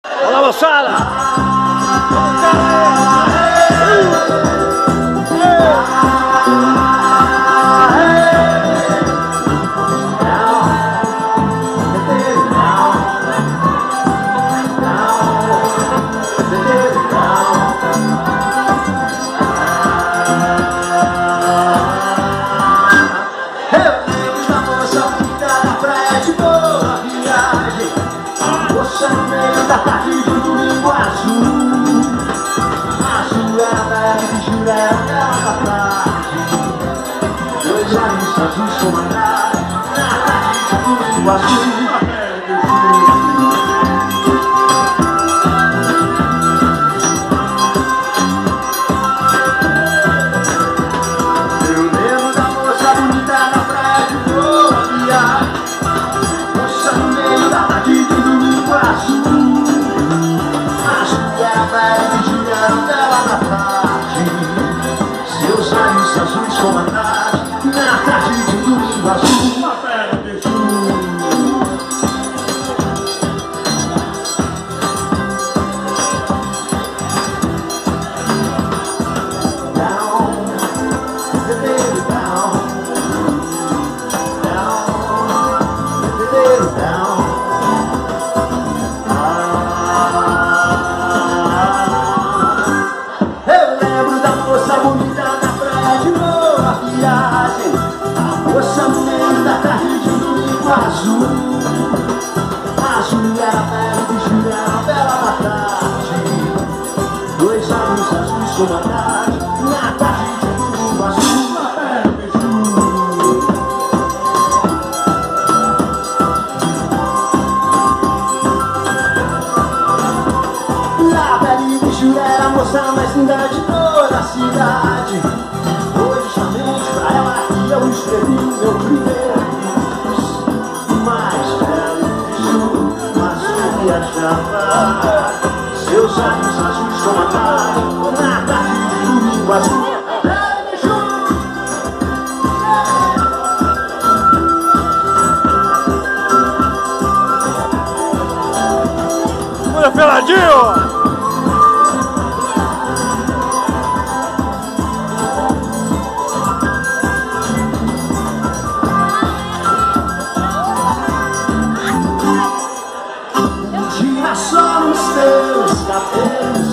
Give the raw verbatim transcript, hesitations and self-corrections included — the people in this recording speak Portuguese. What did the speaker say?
Olá, moçada! Moça no meio da tarde de um domingo azul, a jurada de jurar ela da tarde, dois olhos azuis comandados na tarde de um domingo azul. Eu lembro da moça bonita na praia de boa viagem, moça no meio da tarde de um domingo azul, a jurada de jurar dela na tarde, seus olhos azuis comandados na tarde de um domingo azul. Uma fera de azul, azul era a pele de jurar a bela da tarde, dois olhos azuis comandados na tarde de um domingo azul. Uma pele de ju. A pele de ju era a moça mais linda de toda a cidade, foi justamente pra ela que eu escrevi meu primeiro. Seus olhos azuis comandados na tarde de domingo azul. Olha, peladinho! Gira só nos teus cabelos.